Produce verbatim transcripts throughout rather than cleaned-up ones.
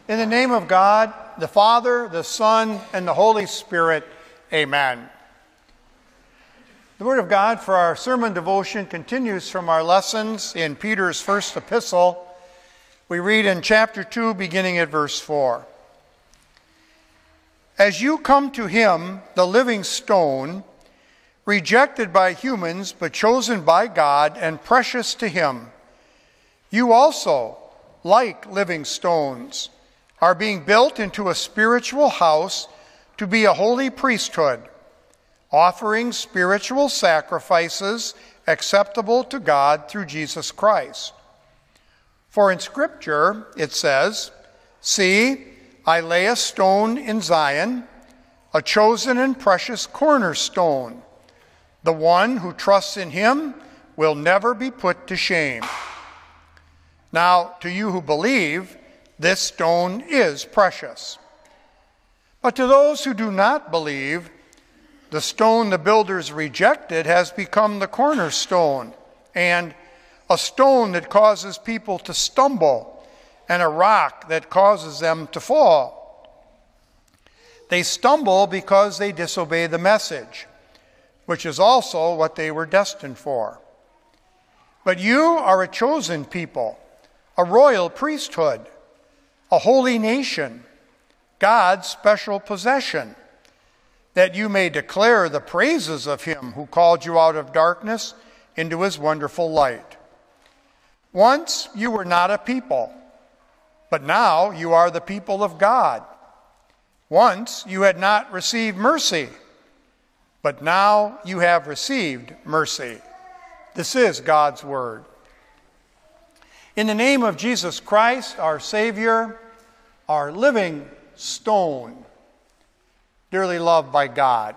In the name of God, the Father, the Son, and the Holy Spirit, amen. The Word of God for our sermon devotion continues from our lessons in Peter's first epistle. We read in chapter two, beginning at verse four. As you come to him, the living stone, rejected by humans, but chosen by God and precious to him, you also, like living stones, are being built into a spiritual house to be a holy priesthood, offering spiritual sacrifices acceptable to God through Jesus Christ. For in Scripture it says, "See, I lay a stone in Zion, a chosen and precious cornerstone. The one who trusts in him will never be put to shame." Now, to you who believe, this stone is precious. But to those who do not believe, the stone the builders rejected has become the cornerstone, and a stone that causes people to stumble, and a rock that causes them to fall. They stumble because they disobey the message, which is also what they were destined for. But you are a chosen people, a royal priesthood, a holy nation, God's special possession, that you may declare the praises of him who called you out of darkness into his wonderful light. Once you were not a people, but now you are the people of God. Once you had not received mercy, but now you have received mercy. This is God's word. In the name of Jesus Christ, our Savior, our living stone, dearly loved by God.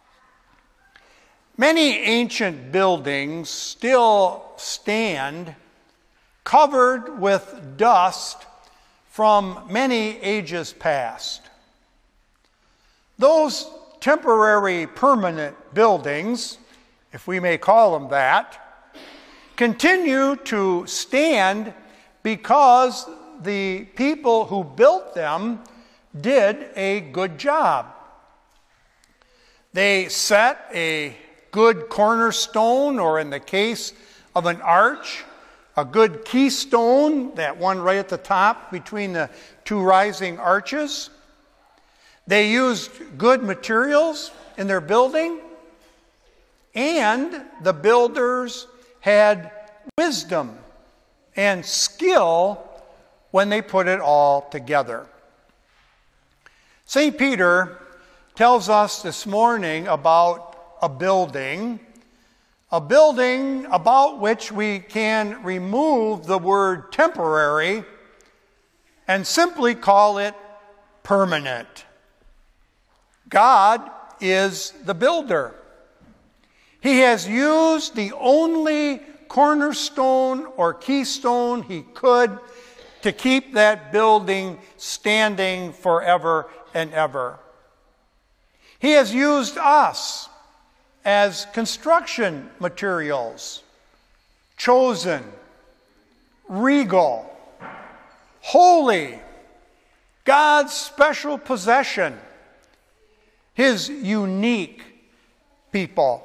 Many ancient buildings still stand covered with dust from many ages past. Those temporary permanent buildings, if we may call them that, continue to stand because the people who built them did a good job. They set a good cornerstone, or in the case of an arch, a good keystone, that one right at the top between the two rising arches. They used good materials in their building, and the builders had wisdom and skill when they put it all together. Saint Peter tells us this morning about a building, a building about which we can remove the word temporary and simply call it permanent. God is the builder. He has used the only cornerstone or keystone he could to keep that building standing forever and ever. He has used us as construction materials, chosen, regal, holy, God's special possession, his unique people.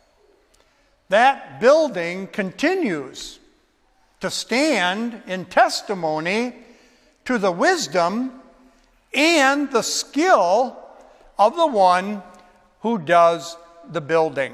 That building continues to stand in testimony to the wisdom and the skill of the one who does the building.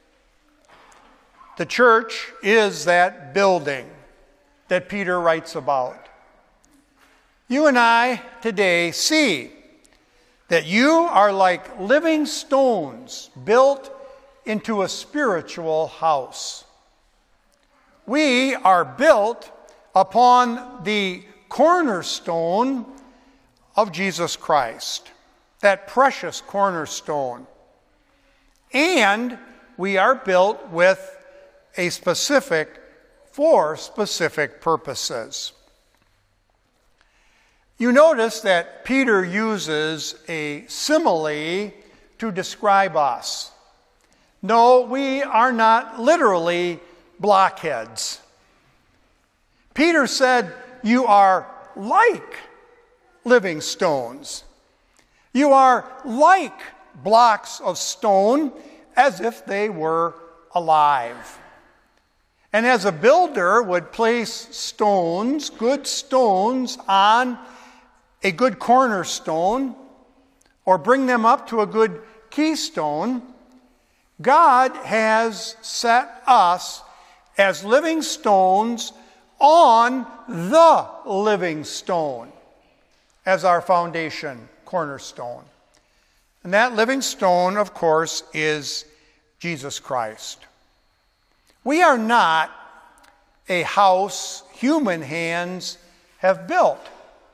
The church is that building that Peter writes about. You and I today see that you are like living stones built into a spiritual house. We are built upon the cornerstone of Jesus Christ, that precious cornerstone. And we are built with a specific, for specific purposes. You notice that Peter uses a simile to describe us. No, we are not literally blockheads. Peter said, you are like living stones. You are like blocks of stone, as if they were alive. And as a builder would place stones, good stones, on a good cornerstone, or bring them up to a good keystone, God has set us as living stones on the living stone as our foundation cornerstone. And that living stone, of course, is Jesus Christ. We are not a house human hands have built.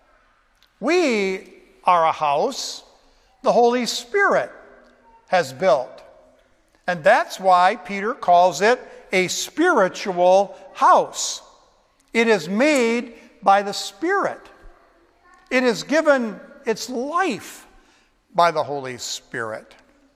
We are a house the Holy Spirit has built. And that's why Peter calls it a spiritual house. It is made by the Spirit. It is given its life by the Holy Spirit.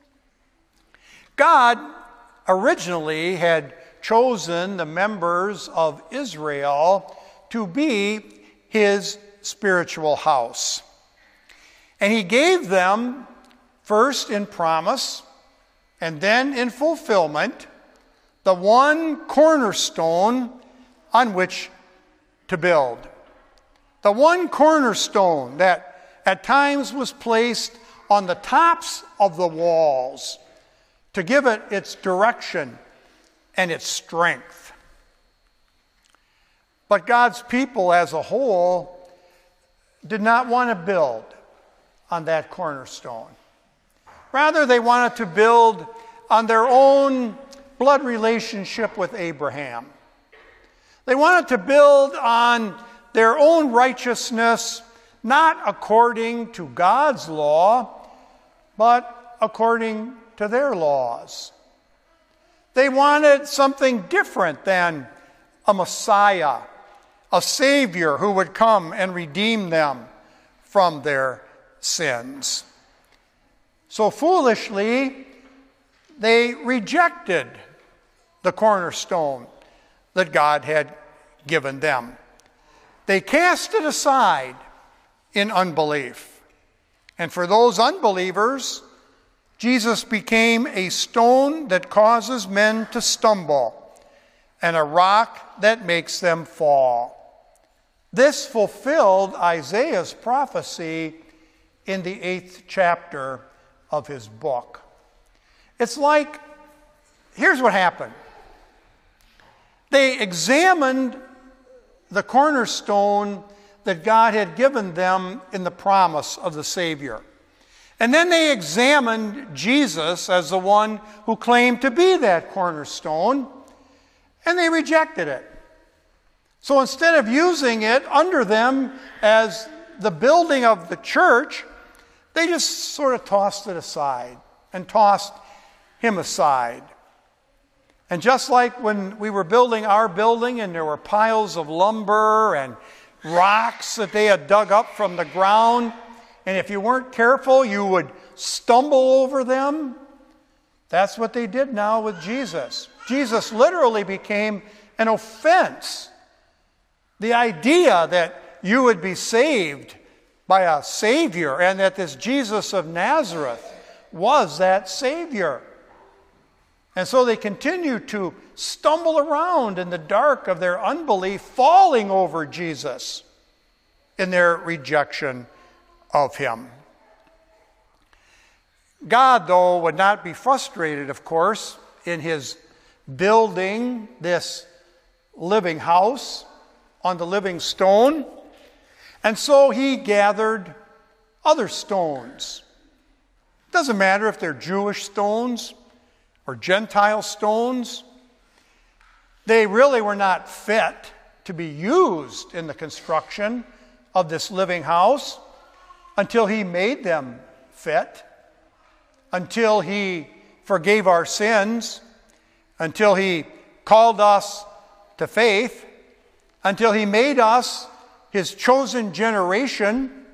God originally had chosen the members of Israel to be his spiritual house. And he gave them, first in promise and then in fulfillment, the one cornerstone on which to build. The one cornerstone that at times was placed on the tops of the walls to give it its direction and its strength. But God's people as a whole did not want to build on that cornerstone. Rather, they wanted to build on their own blood relationship with Abraham. They wanted to build on their own righteousness, not according to God's law, but according to their laws. They wanted something different than a Messiah, a Savior who would come and redeem them from their sins. So foolishly, they rejected the cornerstone that God had given them. They cast it aside in unbelief. And for those unbelievers, Jesus became a stone that causes men to stumble and a rock that makes them fall. This fulfilled Isaiah's prophecy in the eighth chapter of his book. It's like, here's what happened. They examined the cornerstone that God had given them in the promise of the Savior. And then they examined Jesus as the one who claimed to be that cornerstone, and they rejected it. So instead of using it under them as the building of the church, they just sort of tossed it aside and tossed him aside. And just like when we were building our building and there were piles of lumber and rocks that they had dug up from the ground, and if you weren't careful, you would stumble over them. That's what they did now with Jesus. Jesus literally became an offense. The idea that you would be saved by a Savior and that this Jesus of Nazareth was that Savior. And so they continued to stumble around in the dark of their unbelief, falling over Jesus in their rejection of him. God, though, would not be frustrated, of course, in his building this living house on the living stone. And so he gathered other stones. It doesn't matter if they're Jewish stones or Gentile stones. They really were not fit to be used in the construction of this living house until he made them fit, until he forgave our sins, until he called us to faith, until he made us his chosen generation,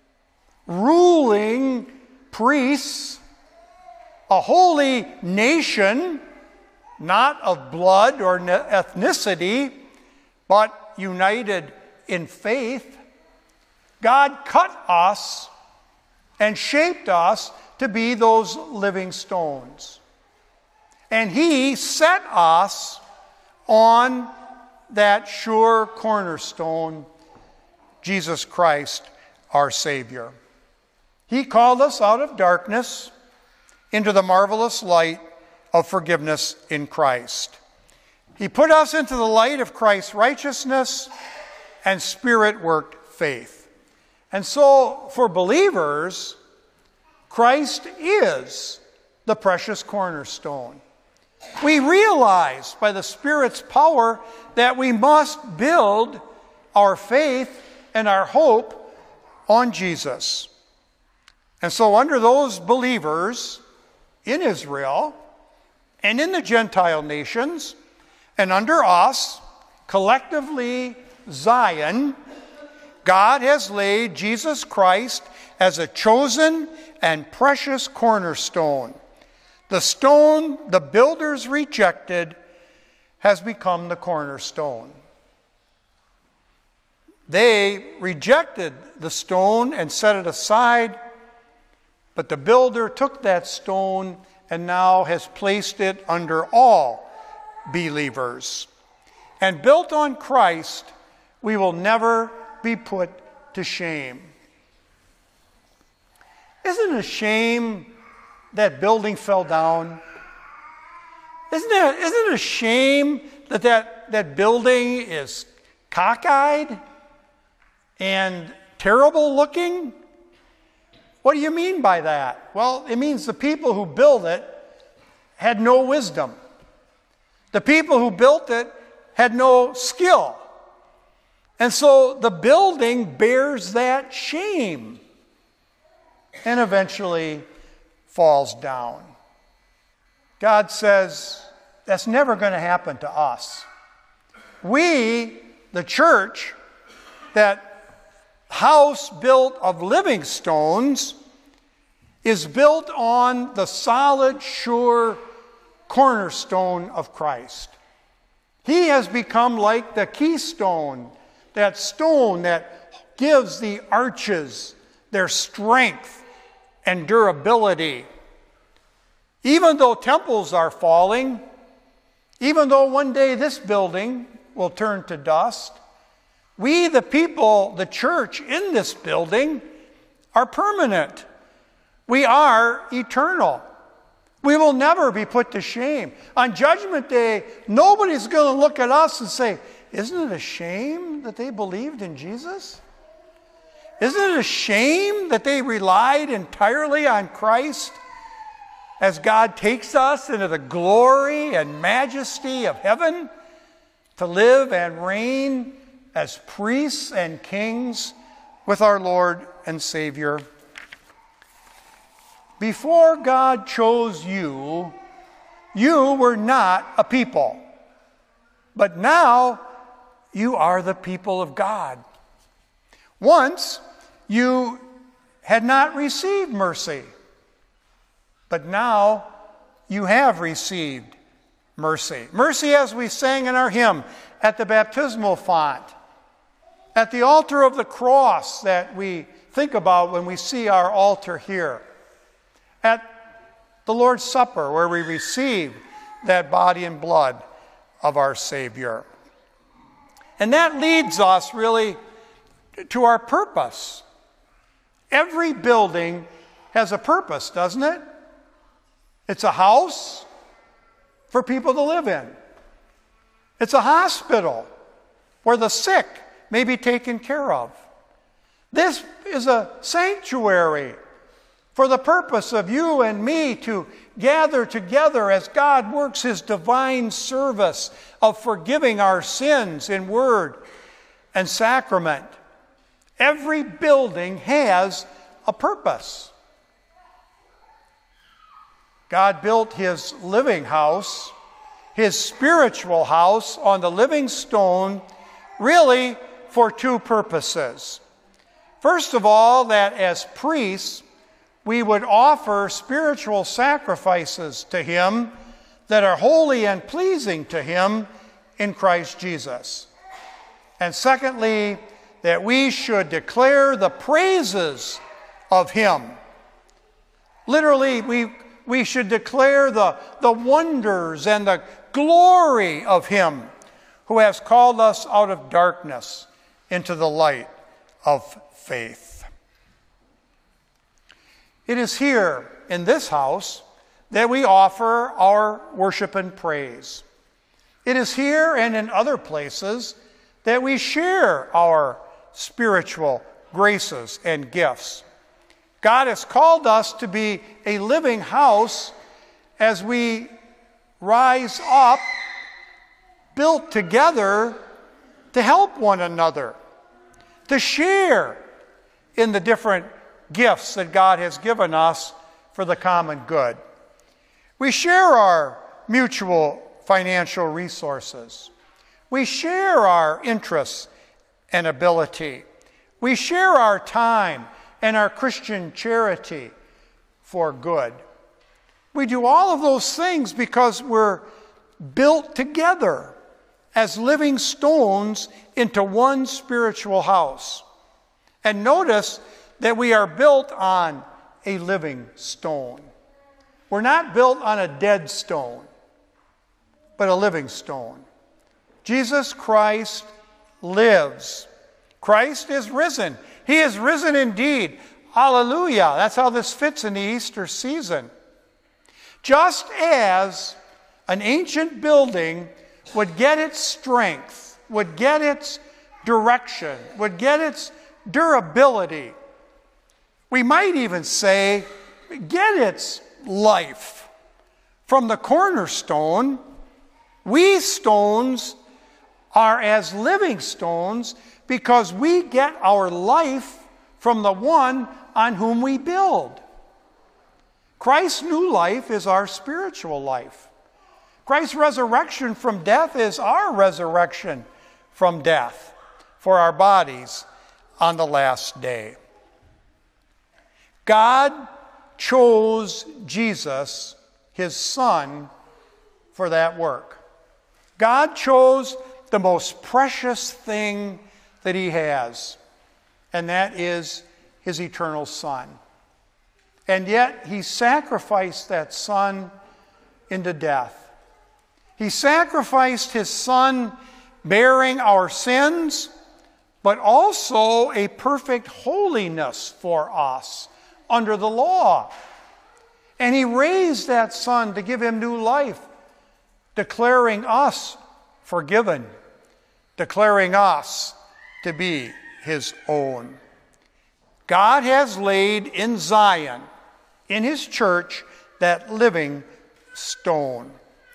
ruling priests, a holy nation, not of blood or ethnicity, but united in faith. God cut us and shaped us to be those living stones. And He set us on that sure cornerstone, Jesus Christ, our Savior. He called us out of darkness into the marvelous light of forgiveness in Christ. He put us into the light of Christ's righteousness and Spirit-worked faith. And so, for believers, Christ is the precious cornerstone. We realize by the Spirit's power that we must build our faith and our hope on Jesus. And so under those believers in Israel and in the Gentile nations, and under us, collectively Zion, God has laid Jesus Christ as a chosen and precious cornerstone. The stone the builders rejected has become the cornerstone. They rejected the stone and set it aside, but the builder took that stone and now has placed it under all believers. And built on Christ, we will never be put to shame. Isn't it a shame that building fell down? Isn't it, isn't it a shame that, that that building is cockeyed and terrible looking? What do you mean by that? Well, it means the people who built it had no wisdom. The people who built it had no skill. And so the building bears that shame and eventually falls down. God says that's never going to happen to us. We, the church, that house built of living stones, is built on the solid, sure cornerstone of Christ. He has become like the keystone, that stone that gives the arches their strength and durability. Even though temples are falling, even though one day this building will turn to dust, we, the people, the church in this building, are permanent. We are eternal. We will never be put to shame. On Judgment Day, nobody's going to look at us and say, isn't it a shame that they believed in Jesus? Isn't it a shame that they relied entirely on Christ as God takes us into the glory and majesty of heaven to live and reign as priests and kings with our Lord and Savior? Before God chose you, you were not a people. But now you are the people of God. Once you had not received mercy, but now you have received mercy. Mercy, as we sang in our hymn, at the baptismal font, at the altar of the cross that we think about when we see our altar here, at the Lord's Supper where we receive that body and blood of our Savior. And that leads us really to our purpose. Every building has a purpose, doesn't it? It's a house for people to live in. It's a hospital where the sick may be taken care of. This is a sanctuary for the purpose of you and me to gather together as God works His divine service of forgiving our sins in word and sacrament. Every building has a purpose. God built His living house, His spiritual house, on the living stone, really for two purposes. First of all, that as priests, we would offer spiritual sacrifices to Him that are holy and pleasing to Him in Christ Jesus. And secondly, that we should declare the praises of him. Literally, we, we should declare the, the wonders and the glory of him who has called us out of darkness into the light of faith. It is here in this house that we offer our worship and praise. It is here and in other places that we share our spiritual graces and gifts. God has called us to be a living house as we rise up, built together to help one another, to share in the different gifts that God has given us for the common good. We share our mutual financial resources. We share our interests and ability. We share our time and our Christian charity for good. We do all of those things because we're built together as living stones into one spiritual house. And notice that we are built on a living stone. We're not built on a dead stone, but a living stone. Jesus Christ lives. Christ is risen. He is risen indeed. Hallelujah. That's how this fits in the Easter season. Just as an ancient building would get its strength, would get its direction, would get its durability, we might even say, get its life from the cornerstone, we stones are as living stones because we get our life from the one on whom we build. Christ's new life is our spiritual life. Christ's resurrection from death is our resurrection from death for our bodies on the last day. God chose Jesus, his Son, for that work. God chose the most precious thing that he has, and that is his eternal Son. And yet he sacrificed that Son into death. He sacrificed his Son bearing our sins, but also a perfect holiness for us under the law. And he raised that Son to give him new life, declaring us forgiven, declaring us to be his own. God has laid in Zion, in his church, that living stone.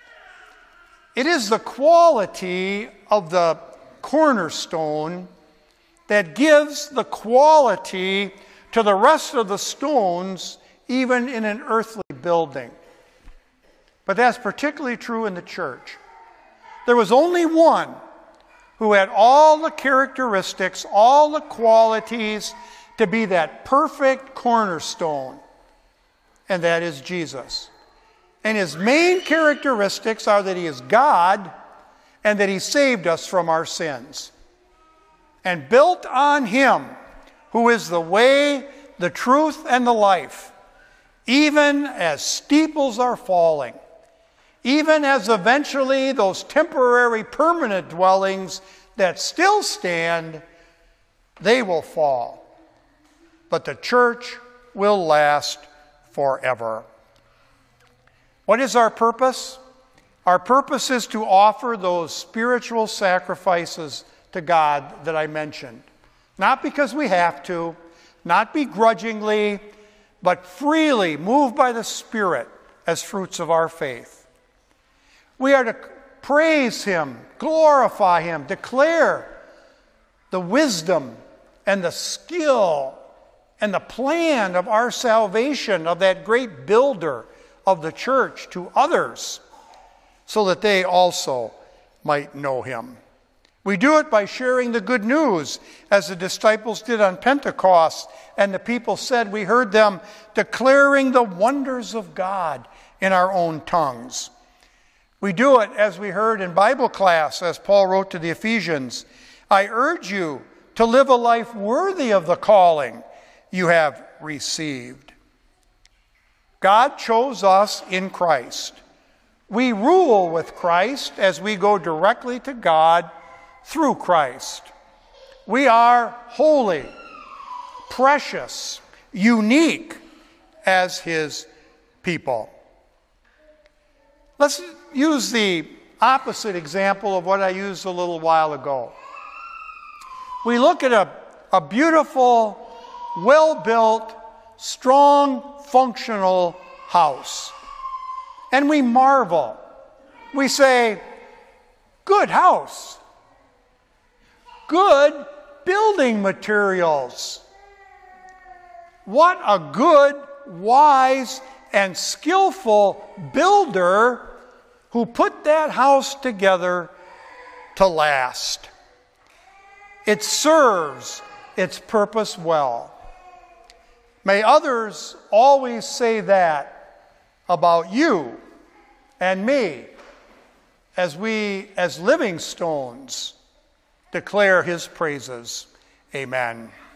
It is the quality of the cornerstone that gives the quality to the rest of the stones, even in an earthly building. But that's particularly true in the church. There was only one who had all the characteristics, all the qualities to be that perfect cornerstone, and that is Jesus. And his main characteristics are that he is God and that he saved us from our sins. And built on him, who is the way, the truth, and the life, even as steeples are falling, even as eventually those temporary permanent dwellings that still stand, they will fall. But the church will last forever. What is our purpose? Our purpose is to offer those spiritual sacrifices to God that I mentioned. Not because we have to, not begrudgingly, but freely, moved by the Spirit as fruits of our faith. We are to praise him, glorify him, declare the wisdom and the skill and the plan of our salvation, of that great builder of the church, to others, so that they also might know him. We do it by sharing the good news, as the disciples did on Pentecost, and the people said we heard them declaring the wonders of God in our own tongues. We do it, as we heard in Bible class, as Paul wrote to the Ephesians, I urge you to live a life worthy of the calling you have received. God chose us in Christ. We rule with Christ as we go directly to God through Christ. We are holy, precious, unique as His people. Let's use the opposite example of what I used a little while ago. We look at a, a beautiful, well-built, strong, functional house, and we marvel. We say, good house, good building materials. What a good, wise, and skillful builder who put that house together to last. It serves its purpose well. May others always say that about you and me as we, as living stones, declare His praises. Amen.